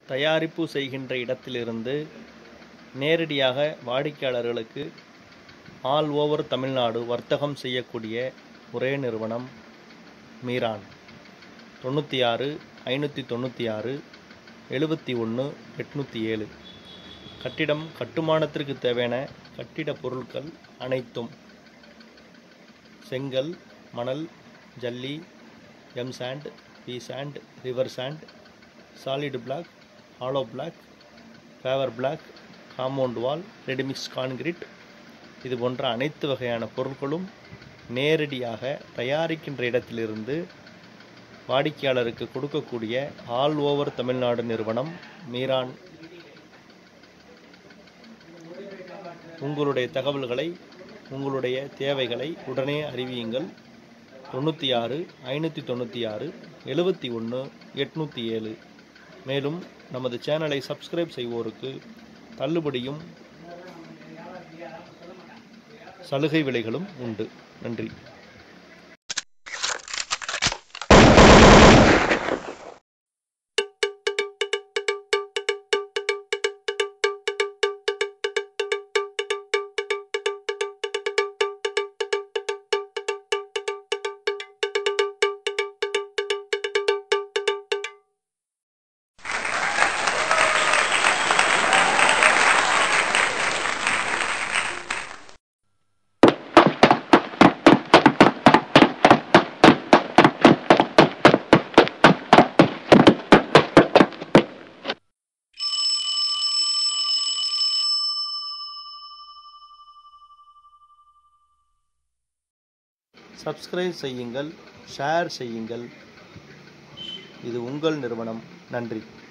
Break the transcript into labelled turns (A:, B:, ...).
A: தயாரிப்பு செய்கின்ற இடத்திலிருந்து நேரடியாக வாடிக்கையாளர்களுக்கு ஆல் ஓவர் தமிழ்நாடு வர்த்தகம் செய்யக்கூடிய ஒரே நிறுவனம் மீரான். 96 596 71 807. கட்டிடம் கட்டுமானத்திற்கு தேவையான கட்டிட பொருட்கள் அனைத்தும் செங்கல், மணல், ஜல்லி, M sand, P sand, river sand, solid block, hollow block, paver block, compound wall, ready mix concrete, இது போன்ற அனைத்து வகையான பொருட்களும் நேரடியாக தயாரிக்கின்ற இடத்திலிருந்து வாடிக்கையாளருக்கு கொடுக்கக்கூடிய ஆல் ஓவர் தமிழ்நாடு நிறுவனம் மீரான். உங்களுடைய தகவல்களை, உங்களுடைய தேவைகளை உடனே அறிவியுங்கள். 96 596 71 807. மேலும் நமது சேனலை சப்ஸ்கிரைப் செய்வோருக்கு தள்ளுபடியும் சலுகை விலைகளும் உண்டு. நன்றி. சப்ஸ்கிரைப் செய்யுங்கள், ஷேர் செய்யுங்கள். இது உங்கள் நிறுவனம். நன்றி.